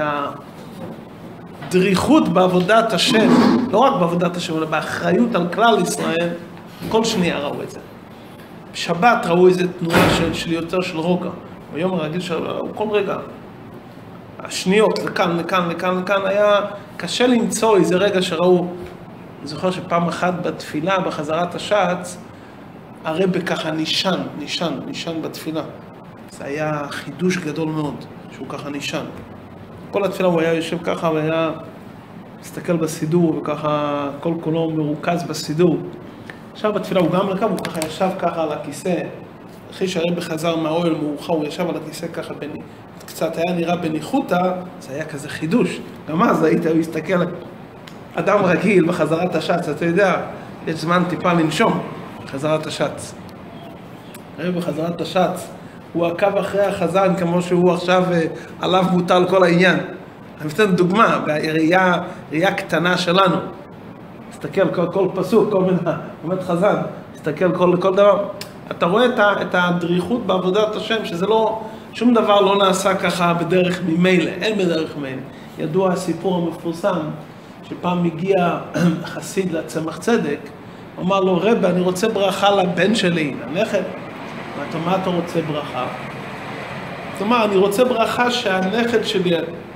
הדריכות בעבודת השם, לא רק בעבודת השם, אלא באחריות על כלל ישראל, כל שנייה ראו את זה. בשבת ראו איזו תנועה של יותר של רוגע, ביום הרגיל כל רגע. השניות, לכאן, היה קשה למצוא איזה רגע שראו, אני זוכר שפעם אחת בתפילה, בחזרת השץ, הרב ככה נישן בתפילה. זה היה חידוש גדול מאוד, שהוא ככה נישן. כל התפילה הוא היה יושב ככה והיה מסתכל בסידור, וככה כל קולו מרוכז בסידור. עכשיו בתפילה הוא גם לקם, הוא ככה ישב ככה על הכיסא, אחרי שהרב חזר מהאוהל מאוחר, הוא ישב על הכיסא ככה קצת היה נראה בניחותא, זה היה כזה חידוש. גם אז הוא הסתכל, אדם רגיל בחזרת השץ, אתה יודע, יש זמן טיפה לנשום, חזרת השץ. הרב בחזרת השץ, הוא עקב אחרי החזן כמו שהוא עכשיו עליו מוטל כל העניין. אני אתן דוגמה, בראייה קטנה שלנו. תסתכל כל פסוק, כל מיני, עומד חזן, תסתכל כל דבר. אתה רואה את הדריכות בעבודת השם, שזה לא, שום דבר לא נעשה ככה בדרך ממילא, אין בדרך ממילא. ידוע הסיפור המפורסם, שפעם הגיע חסיד לצמח צדק, אמר לו, רבי, אני רוצה ברכה לבן שלי, לנכד. מה אתה רוצה ברכה? זאת אומרת, אני רוצה ברכה שהנכד שלי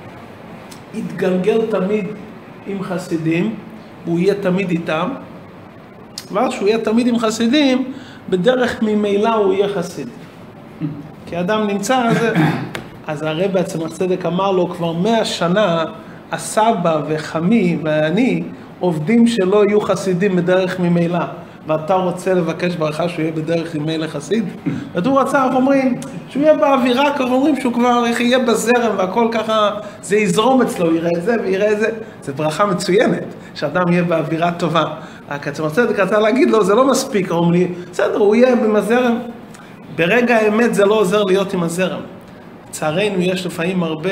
יתגלגל תמיד עם חסידים, והוא יהיה תמיד איתם, ואז שהוא יהיה תמיד עם חסידים, בדרך ממילא הוא יהיה חסיד. כי אדם נמצא, אז הרב בעצם הצדק אמר לו, כבר 100 שנה, הסבא וחמי ואני עובדים שלא יהיו חסידים בדרך ממילא. ואתה רוצה לבקש ברכה שהוא יהיה בדרך ימי לחסיד? הוא רצה, אנחנו אומרים, שהוא יהיה באווירה, אנחנו אומרים שהוא כבר יהיה בזרם והכל ככה, זה יזרום אצלו, יראה את זה ויראה את זה. זה ברכה מצוינת, שאדם יהיה באווירה טובה. רק עצמא צדק רצה להגיד לו, זה לא מספיק, אומרים לי, בסדר, הוא יהיה במזרם. ברגע האמת זה לא עוזר להיות עם הזרם. לצערנו יש לפעמים הרבה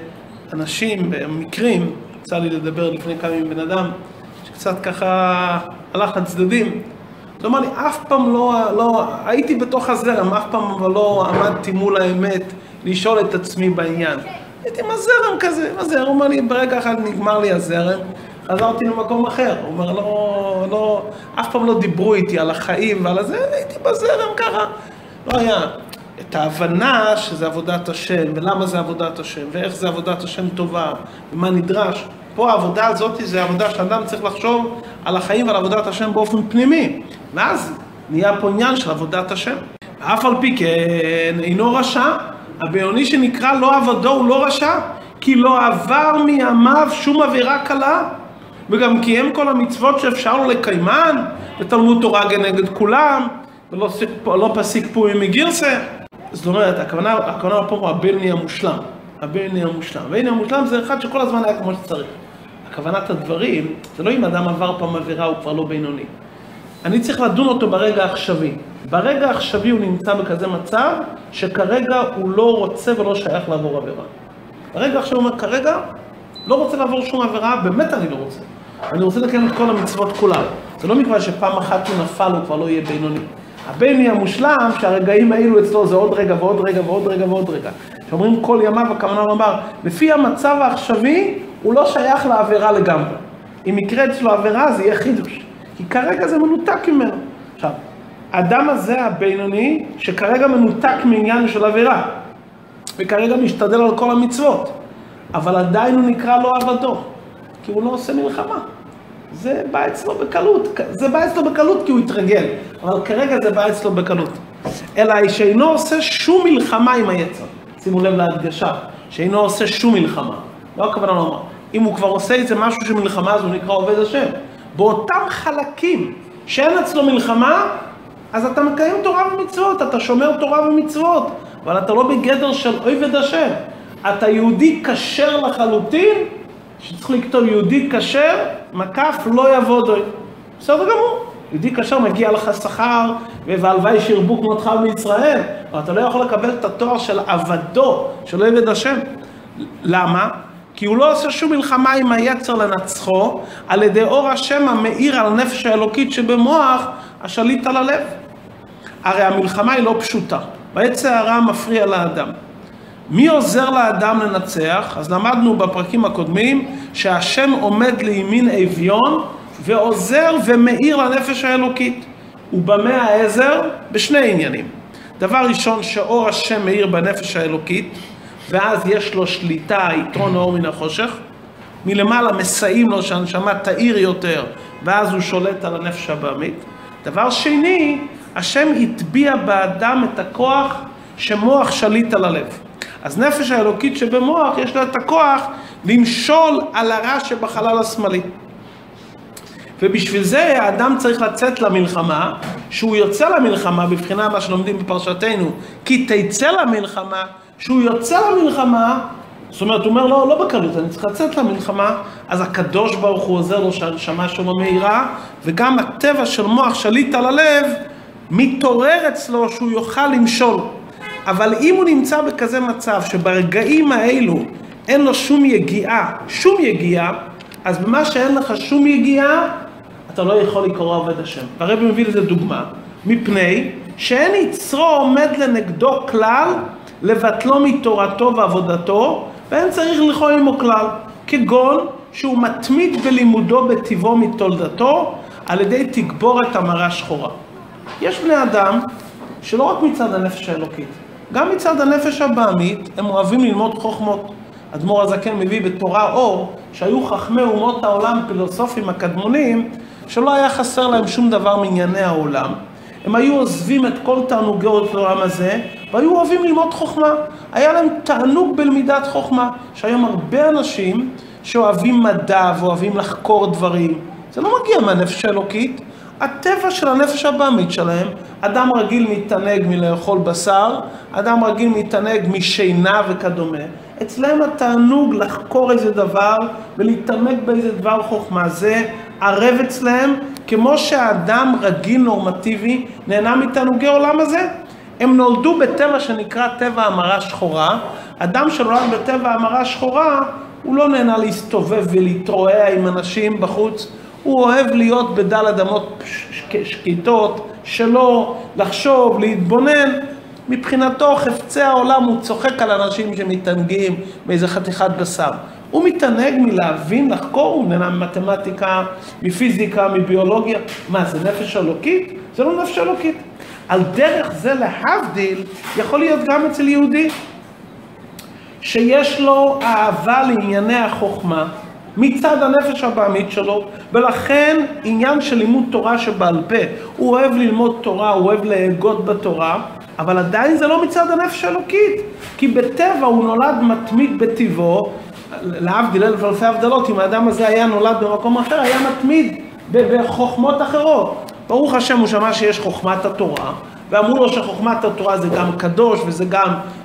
אנשים, במקרים, יצא לי לדבר לפני כמה עם בן אדם, שקצת ככה הלך לצדדים. זאת אומרת, אף פעם לא, הייתי בתוך הזרם, אף פעם לא עמדתי מול האמת לשאול את עצמי בעניין. הייתי עם הזרם כזה, הזרם, הוא אומר לי, ברגע אחד נגמר לי הזרם, חזרתי למקום אחר. הוא אומר, לא, אף פעם לא דיברו איתי על החיים ועל זה, הייתי בזרם ככה. לא היה את ההבנה שזה עבודת השם, ולמה זה עבודת השם, ואיך זה עבודת השם טובה, ומה נדרש. פה העבודה הזאת זה עבודה שאדם צריך לחשוב על החיים ועל עבודת השם באופן פנימי. ואז נהיה פה עניין של עבודת השם. אף על פי כן אינו רשע, הבינוני שנקרא לא עבדו הוא לא רשע, כי לא עבר מימיו שום עבירה קלה, וגם קיים כל המצוות שאפשר לו לקיימן, ותלמוד תורה כנגד כולם, ולא פסיק פורים מגירסה. זאת אומרת, הכוונה פה הוא הבינוני המושלם. הבינוני המושלם. הבינוני המושלם זה אחד שכל הזמן היה כמו שצריך. הכוונת הדברים, זה לא אם אדם עבר פעם עבירה הוא כבר לא בינוני. אני צריך לדון אותו ברגע העכשווי. ברגע העכשווי הוא נמצא בכזה מצב שכרגע הוא לא רוצה ולא שייך לעבור עבירה. ברגע העכשווי הוא אומר, כרגע לא רוצה לעבור שום עבירה, באמת אני לא רוצה. אני רוצה לקיים את כל המצוות כולם. זה לא מכיוון שפעם אחת הוא נפל הוא כבר לא יהיה בינוני. הבינוני המושלם שהרגעים האלו אצלו זה עוד רגע ועוד רגע ועוד רגע ועוד רגע. שאומרים כל ימיו, הכוונה לומר, לפי המצב העכשווי הוא לא שייך לעבירה לגמרי. אם יקרה אצלו עבירה זה יהיה חידוש. כי כרגע זה מנותק ממנו. עכשיו, האדם הזה הבינוני שכרגע מנותק מעניין של עבירה. וכרגע משתדל על כל המצוות. אבל עדיין הוא נקרא לא עבדו. כי הוא לא עושה מלחמה. זה בא אצלו בקלות. זה בא אצלו בקלות כי הוא התרגל. אבל כרגע זה בא אצלו בקלות. אלא שאינו עושה שום מלחמה עם היצר. שימו לב להדגשה. שאינו עושה שום מלחמה. לא הכוונה לומר. אם הוא כבר עושה איזה משהו של מלחמה, אז הוא נקרא עובד השם. באותם חלקים שאין אצלו מלחמה, אז אתה מקיים תורה ומצוות, אתה שומר תורה ומצוות, אבל אתה לא בגדר של עובד השם. אתה יהודי כשר לחלוטין, שצריך לכתוב יהודי כשר, מקף לא יעבוד. בסדר גמור. יהודי כשר מגיע לך שכר, והלוואי שירבו כמותך בישראל, אבל אתה לא יכול לקבל את התואר של עבדו, של עובד השם. למה? כי הוא לא עושה שום מלחמה עם היצר לנצחו, על ידי אור השם המאיר על נפש האלוקית שבמוח, השליט על הלב. הרי המלחמה היא לא פשוטה, והיצר הרע מפריע לאדם. מי עוזר לאדם לנצח? אז למדנו בפרקים הקודמים, שהשם עומד לימין אביון, ועוזר ומאיר לנפש האלוקית. ובמה העזר? בשני עניינים. דבר ראשון, שאור השם מאיר בנפש האלוקית, ואז יש לו שליטה, יתרון האור מן החושך. מלמעלה מסייעים לו שהנשמה תאיר יותר, ואז הוא שולט על הנפש הבאמית. דבר שני, השם הטביע באדם את הכוח שמוח שליט על הלב. אז נפש האלוקית שבמוח יש לה את הכוח למשול על הרע שבחלל השמאלי. ובשביל זה האדם צריך לצאת למלחמה, שהוא יוצא למלחמה, בבחינה מה שלומדים בפרשתנו, כי תצא למלחמה, שהוא יוצא למלחמה, זאת אומרת, הוא אומר לא בקלות, אני צריך לצאת למלחמה, אז הקדוש ברוך הוא עוזר לו שהנשמה שלו מהירה, וגם הטבע של מוח שליט על הלב, מתעורר אצלו שהוא יוכל למשול. אבל אם הוא נמצא בכזה מצב שברגעים האלו אין לו שום יגיעה, אז במה שאין לך שום יגיעה, אתה לא יכול לקרוא עובד השם. והרב מביא לזה דוגמה, מפני שאין יצרו עומד לנגדו כלל, לבטלו מתורתו ועבודתו, ואין צריך לכלול עמו כלל, כגון שהוא מתמיד בלימודו בטבעו מתולדתו, על ידי תגבורת המרה שחורה. יש בני אדם שלא רק מצד הנפש האלוקית, גם מצד הנפש הבאמית, הם אוהבים ללמוד חוכמות. אדמו"ר הזקן מביא בתורה אור, שהיו חכמי אומות העולם, פילוסופים הקדמונים, שלא היה חסר להם שום דבר מענייני העולם. הם היו עוזבים את כל תענוגות העולם הזה, והיו אוהבים ללמוד חוכמה. היה להם תענוג בלמידת חוכמה, שהיום הרבה אנשים שאוהבים מדע ואוהבים לחקור דברים. זה לא מגיע מהנפש האלוקית, הטבע של הנפש הבאמית שלהם, אדם רגיל מתענג מלאכול בשר, אדם רגיל מתענג משינה וכדומה. אצלהם התענוג לחקור איזה דבר ולהתעמק באיזה דבר חוכמה, זה ערב אצלהם, כמו שהאדם רגיל נורמטיבי נהנה מתענוגי עולם הזה. הם נולדו בטבע שנקרא טבע המרה שחורה. אדם שנולד בטבע המרה שחורה, הוא לא נהנה להסתובב ולהתרועע עם אנשים בחוץ, הוא אוהב להיות בדל אדמות שקטות, שלא לחשוב, להתבונן. מבחינתו חפצי העולם, הוא צוחק על אנשים שמתענגים מאיזה חתיכת בשר. הוא מתענג מלהבין, לחקור, הוא נהנה ממתמטיקה, מפיזיקה, מביולוגיה. מה, זה נפש אלוקית? זה לא נפש אלוקית. על דרך זה להבדיל, יכול להיות גם אצל יהודי, שיש לו אהבה לענייני החוכמה, מצד הנפש הבאמית שלו, ולכן עניין של לימוד תורה שבעל פה, הוא אוהב ללמוד תורה, הוא אוהב להגות בתורה, אבל עדיין זה לא מצד הנפש האלוקית, כי בטבע הוא נולד מתמיד בטבעו, להבדיל אלף אלפי הבדלות, אם האדם הזה היה נולד במקום אחר, היה מתמיד בחוכמות אחרות. ברוך השם הוא שמע שיש חוכמת התורה, ואמרו לו שחוכמת התורה זה גם קדוש, וזה גם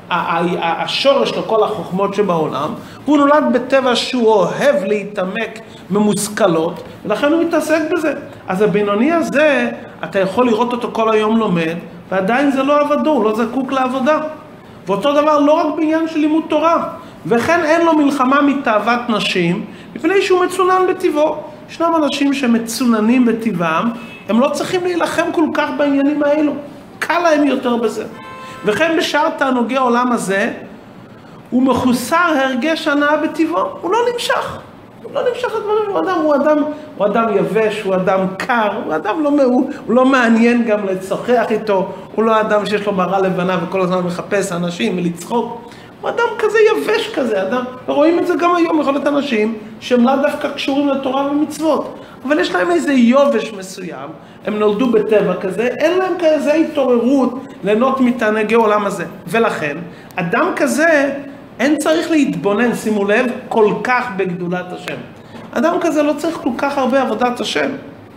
השורש לכל החוכמות שבעולם, והוא נולד בטבע שהוא אוהב להתעמק ממושכלות, ולכן הוא מתעסק בזה. אז הבינוני הזה, אתה יכול לראות אותו כל היום לומד, ועדיין זה לא עבדו, הוא לא זקוק לעבודה. ואותו דבר לא רק בעניין של לימוד תורה, וכן אין לו מלחמה מתאוות נשים, מפני שהוא מצונן בטבעו. ישנם אנשים שמצוננים בטבעם, הם לא צריכים להילחם כל כך בעניינים האלו, קל להם יותר בזה. וכן בשאר תענוגי העולם הזה, הוא מחוסר הרגש הנאה בטבעו, הוא לא נמשך. הוא לא נמשך לדברים, הוא אדם יבש, הוא אדם קר, הוא לא מעניין גם לצחח איתו, הוא לא אדם שיש לו מראה לבנה וכל הזמן מחפש אנשים ולצחוק. הוא אדם כזה יבש כזה, ורואים את זה גם היום, יכול להיות אנשים שהם לא דווקא קשורים לתורה ומצוות, אבל יש להם איזה יובש מסוים, הם נולדו בטבע כזה, אין להם כזה התעוררות ליהנות מתענגי עולם הזה. ולכן, אדם כזה, אין צריך להתבונן, שימו לב, כל כך בגדולת השם. אדם כזה לא צריך כל כך הרבה עבודת השם.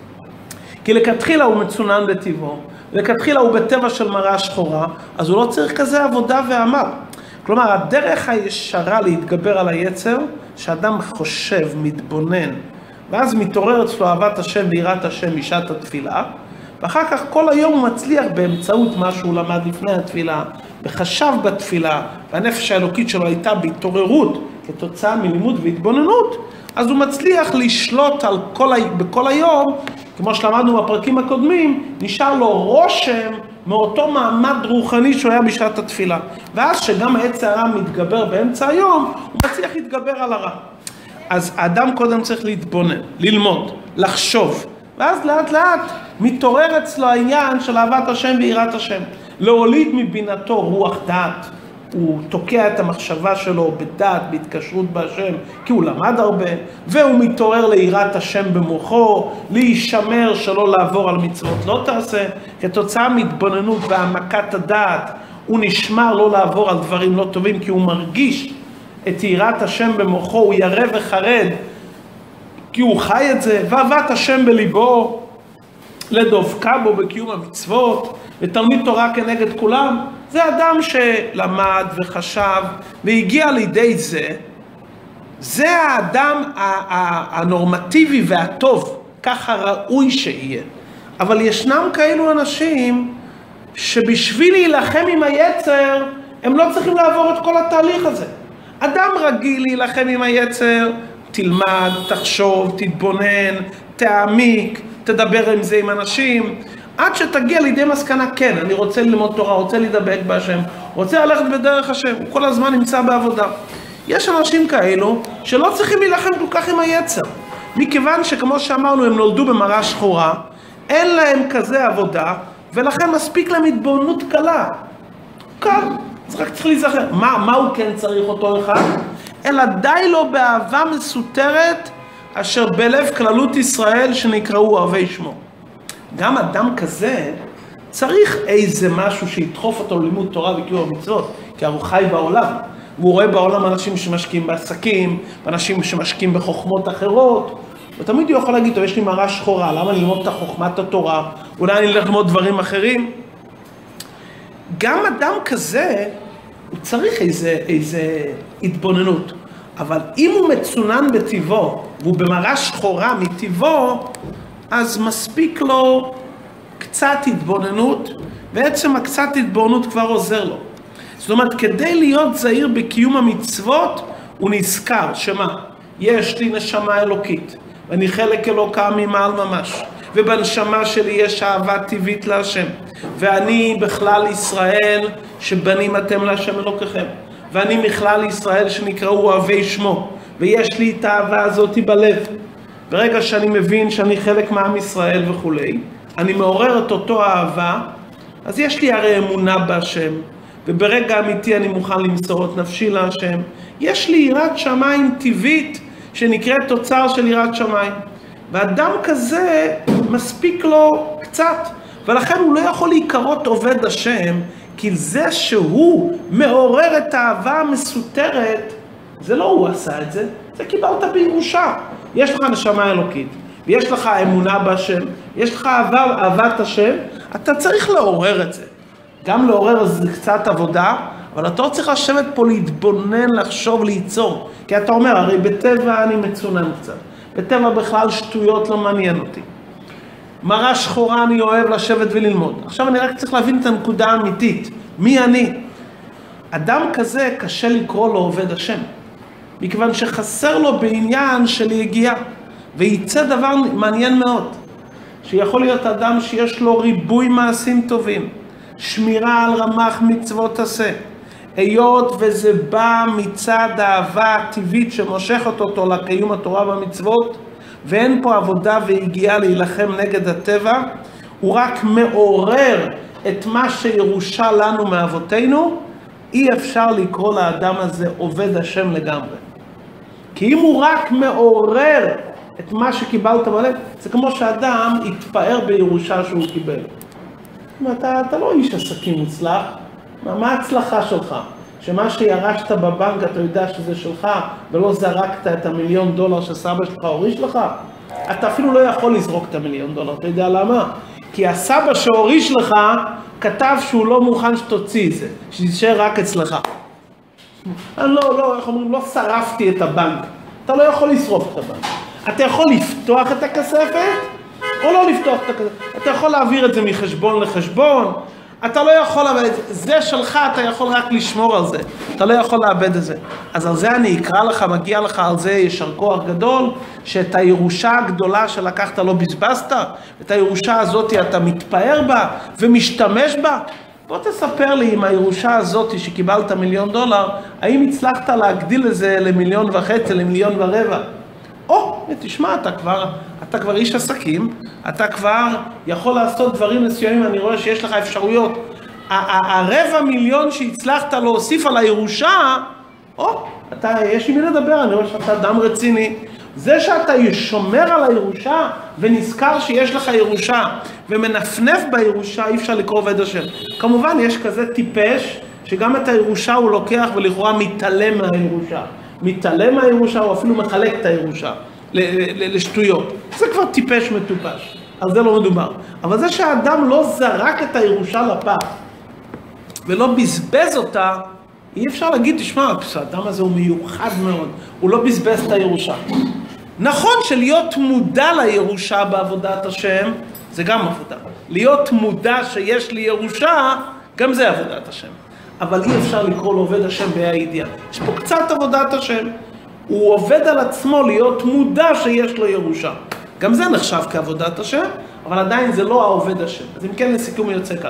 כי לכתחילה הוא מצונן בטבעו, לכתחילה הוא בטבע של מראה שחורה, אז הוא לא צריך כזה עבודה ועמל. כלומר, הדרך הישרה להתגבר על היצר, שאדם חושב, מתבונן, ואז מתעורר אצלו אהבת השם ויראת השם משעת התפילה, ואחר כך כל היום הוא מצליח באמצעות מה שהוא למד לפני התפילה, וחשב בתפילה, והנפש האלוקית שלו הייתה בהתעוררות, כתוצאה מלימוד והתבוננות, אז הוא מצליח לשלוט על בכל היום, כמו שלמדנו בפרקים הקודמים, נשאר לו רושם מאותו מעמד רוחני שהוא היה בשעת התפילה. ואז שגם העץ הרע מתגבר באמצע היום, הוא מצליח להתגבר על הרע. אז האדם קודם צריך להתבונן, ללמוד, לחשוב, ואז לאט לאט מתעורר אצלו העניין של אהבת השם ויראת השם. להוליד מבינתו רוח דעת, הוא תוקע את המחשבה שלו בדעת, בהתקשרות בהשם, כי הוא למד הרבה, והוא מתעורר ליראת השם במוחו, להישמר שלא לעבור על מצוות לא תעשה, כתוצאה מהתבוננות והעמקת הדעת, הוא נשמר לא לעבור על דברים לא טובים, כי הוא מרגיש את יראת השם במוחו, הוא ירא וחרד, כי הוא חי את זה, ואהבת השם בליבו, לדבקה בו בקיום המצוות, ותלמיד תורה כנגד כולם. זה אדם שלמד וחשב והגיע לידי זה, זה האדם הנורמטיבי והטוב, ככה ראוי שיהיה. אבל ישנם כאלו אנשים שבשביל להילחם עם היצר, הם לא צריכים לעבור את כל התהליך הזה. אדם רגיל להילחם עם היצר, תלמד, תחשוב, תתבונן, תעמיק, תדבר עם זה עם אנשים, עד שתגיע לידי מסקנה, כן, אני רוצה ללמוד תורה, רוצה להידבק בהשם, רוצה ללכת בדרך השם, הוא כל הזמן נמצא בעבודה. יש אנשים כאלו שלא צריכים להילחם כל כך עם היצר, מכיוון שכמו שאמרנו, הם נולדו במראה שחורה, אין להם כזה עבודה, ולכן מספיק להם התבוננות קלה. קל, אז רק צריך להיזכר. מה הוא כן צריך אותו אחד? אלא די לו באהבה מסותרת, אשר בלב כללות ישראל שנקראו אוהבי שמו. גם אדם כזה צריך איזה משהו שידחוף אותו ללימוד תורה וקיום המצוות, כי הוא חי בעולם, והוא רואה בעולם אנשים שמשקיעים בעסקים, אנשים שמשקיעים בחוכמות אחרות, ותמיד הוא יכול להגיד, טוב, יש לי מראה שחורה, למה אני ללמוד את חוכמת התורה? אולי אני אלך ללמוד דברים אחרים? גם אדם כזה, הוא צריך איזה התבוננות. אבל אם הוא מצונן בטבעו, והוא במראה שחורה מטבעו, אז מספיק לו קצת התבוננות, ועצם הקצת התבוננות כבר עוזר לו. זאת אומרת, כדי להיות זהיר בקיום המצוות, הוא נזכר שמה? יש לי נשמה אלוקית, ואני חלק אלוקה ממעל ממש, ובנשמה שלי יש אהבה טבעית להשם, ואני בכלל ישראל שבנים אתם להשם אלוקיכם, ואני מכלל ישראל שנקראו אוהבי שמו, ויש לי את האהבה הזאת בלב. ברגע שאני מבין שאני חלק מעם ישראל וכולי, אני מעורר את אותו אהבה, אז יש לי הרי אמונה בהשם, וברגע אמיתי אני מוכן למסור את נפשי להשם. יש לי יראת שמיים טבעית שנקראת תוצר של יראת שמיים. ואדם כזה מספיק לו קצת, ולכן הוא לא יכול להיקרות עובד השם, כי זה שהוא מעורר את האהבה המסותרת, זה לא הוא עשה את זה, זה קיבלת בירושה. יש לך נשמה אלוקית, ויש לך אמונה בהשם, יש לך אהבת השם, אתה צריך לעורר את זה. גם לעורר זה קצת עבודה, אבל אתה לא צריך לשבת פה להתבונן, לחשוב, ליצור. כי אתה אומר, הרי בטבע אני מצונן קצת. בטבע בכלל שטויות לא מעניין אותי. מראה שחורה אני אוהב לשבת וללמוד. עכשיו אני רק צריך להבין את הנקודה האמיתית. מי אני? אדם כזה קשה לקרוא לו עובד השם. מכיוון שחסר לו בעניין של יגיעה. וייצא דבר מעניין מאוד. שיכול להיות אדם שיש לו ריבוי מעשים טובים. שמירה על רמ"ח מצוות עשה. היות וזה בא מצד האהבה הטבעית שמושכת אותו לקיום התורה והמצוות, ואין פה עבודה והגיעה להילחם נגד הטבע, הוא רק מעורר את מה שירושה לנו מאבותינו, אי אפשר לקרוא לאדם הזה עובד השם לגמרי. כי אם הוא רק מעורר את מה שקיבלת בלב, זה כמו שאדם יתפאר בירושה שהוא קיבל. אתה לא איש עסקים מוצלח, מה ההצלחה שלך? שמה שירשת בבנק אתה יודע שזה שלך, ולא זרקת את $1,000,000 שסבא שלך הוריש לך? אתה אפילו לא יכול לזרוק את $1,000,000, אתה יודע למה? כי הסבא שהוריש לך כתב שהוא לא מוכן שתוציא את זה, שישאר רק אצלך. איך אומרים, לא שרפתי את הבנק. אתה לא יכול לשרוף את הבנק. אתה יכול לפתוח את הכספת, או לא לפתוח את הכספת. אתה יכול להעביר את זה מחשבון לחשבון, אתה לא יכול לאבד את זה. זה שלך, אתה יכול רק לשמור על זה. אתה לא יכול לאבד את זה. אז על זה אני אקרא לך, מגיע לך על זה ישר כוח גדול, שאת הירושה הגדולה שלקחת לא בזבזת, את הירושה הזאת אתה מתפאר בה ומשתמש בה. בוא תספר לי עם הירושה הזאת שקיבלת $1,000,000, האם הצלחת להגדיל את זה ל1,500,000, ל1,400,000? תשמע, אתה כבר איש עסקים, אתה כבר יכול לעשות דברים מסוימים, אני רואה שיש לך אפשרויות. $250,000 שהצלחת להוסיף על הירושה, יש עם מי לדבר, אני רואה שאתה אדם רציני. זה שאתה שומר על הירושה ונזכר שיש לך ירושה ומנפנף בירושה, אי אפשר לקרוא עובד השם. כמובן יש כזה טיפש שגם את הירושה הוא לוקח ולכאורה מתעלם מהירושה. מתעלם מהירושה או אפילו מחלק את הירושה לשטויות. זה כבר טיפש מטופש, על זה לא מדובר. אבל זה שהאדם לא זרק את הירושה לפח ולא בזבז אותה, אי אפשר להגיד, תשמע, האדם הזה הוא מיוחד מאוד, הוא לא בזבז את הירושה. נכון שלהיות מודע לירושה בעבודת השם, זה גם עבודה. להיות מודע שיש לי ירושה, גם זה עבודת השם. אבל אי אפשר לקרוא לו עובד השם בהידיעה. יש פה קצת עבודת השם. הוא עובד על עצמו להיות מודע שיש לו ירושה. גם זה נחשב כעבודת השם, אבל עדיין זה לא העובד השם. אז אם כן, לסיכום יוצא כך,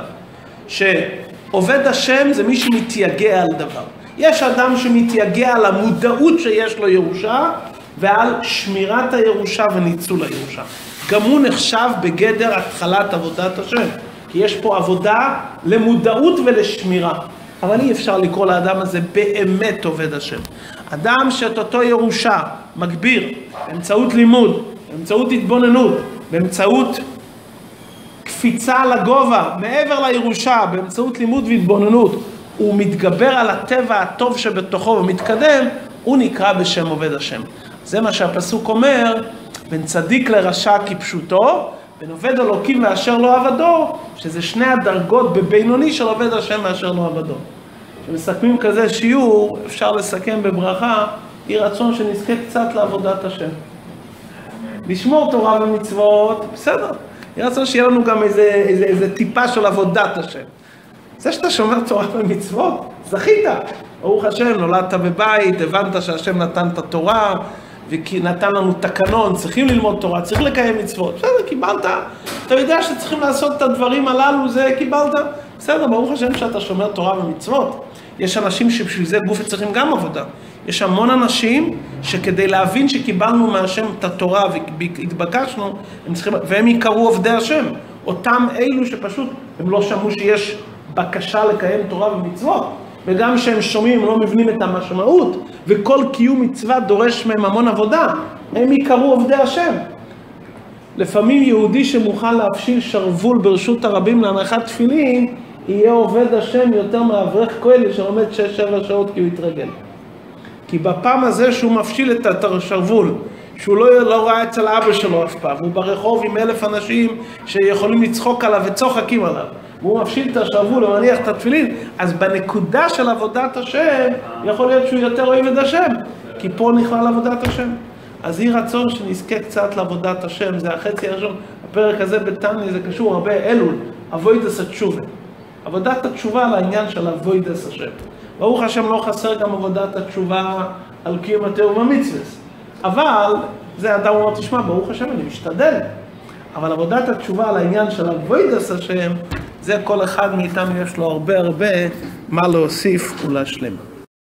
שעובד השם זה מי שמתייגע על דבר. יש אדם שמתייגע על המודעות שיש לו ירושה, ועל שמירת הירושה וניצול הירושה. גם הוא נחשב בגדר התחלת עבודת השם, כי יש פה עבודה למודעות ולשמירה. אבל אי אפשר לקרוא לאדם הזה באמת עובד השם. אדם שאת אותו ירושה מגביר באמצעות לימוד, באמצעות התבוננות, באמצעות קפיצה לגובה, מעבר לירושה, באמצעות לימוד והתבוננות, הוא מתגבר על הטבע הטוב שבתוכו ומתקדם, הוא נקרא בשם עובד השם. זה מה שהפסוק אומר, בין צדיק לרשע כפשוטו, בין עובד אלוקים מאשר לא עבדו, שזה שני הדרגות בבינוני של עובד השם מאשר לא עבדו. כשמסכמים כזה שיעור, אפשר לסכם בברכה, יהי רצון שנזכה קצת לעבודת השם. לשמור תורה ומצוות, בסדר. יהי רצון שיהיה לנו גם איזה טיפה של עבודת השם. זה שאתה שומר תורה ומצוות, זכית. ברוך השם, נולדת בבית, הבנת שהשם נתן את התורה, ונתן לנו תקנון, צריכים ללמוד תורה, צריך לקיים מצוות. בסדר, קיבלת. אתה יודע שצריכים לעשות את הדברים הללו, זה קיבלת. בסדר, ברוך השם שאתה שומר תורה ומצוות. יש אנשים שבשביל זה גוף צריכים גם עבודה. יש המון אנשים שכדי להבין שקיבלנו מהשם את התורה והתבקשנו, והם יקראו עובדי השם. אותם אלו שפשוט הם לא שמעו שיש בקשה לקיים תורה ומצוות, וגם שהם שומעים, הם לא מבינים את המשמעות, וכל קיום מצווה דורש מהם המון עבודה, הם יקראו עובדי השם. לפעמים יהודי שמוכן להפשיל שרוול ברשות הרבים להנחת תפילין, יהיה עובד השם יותר מאברך כהן שלומד 6-7 שעות כי הוא יתרגל. כי בפעם הזה שהוא מפשיל את השרוול, שהוא לא ראה אצל אבא שלו אף פעם, הוא ברחוב עם 1,000 אנשים שיכולים לצחוק עליו וצוחקים עליו, והוא מפשיל את השרוול ומניח את התפילין, אז בנקודה של עבודת השם, יכול להיות שהוא יותר אוהב את השם, כי פה נכלל עבודת השם. אז יהי רצון שנזכה קצת לעבודת השם, זה החצי הראשון, הפרק הזה בתניא זה קשור הרבה אלול, אבוידס התשובה. עבודת התשובה על העניין של אבוידס השם. ברוך השם לא חסר גם עבודת התשובה על קיום התורה ומצוות. אבל זה אדם אומר, תשמע, ברוך השם אני משתדל. אבל עבודת התשובה על העניין של אבוידס השם, זה כל אחד מאיתנו יש לו הרבה מה להוסיף ולהשלים.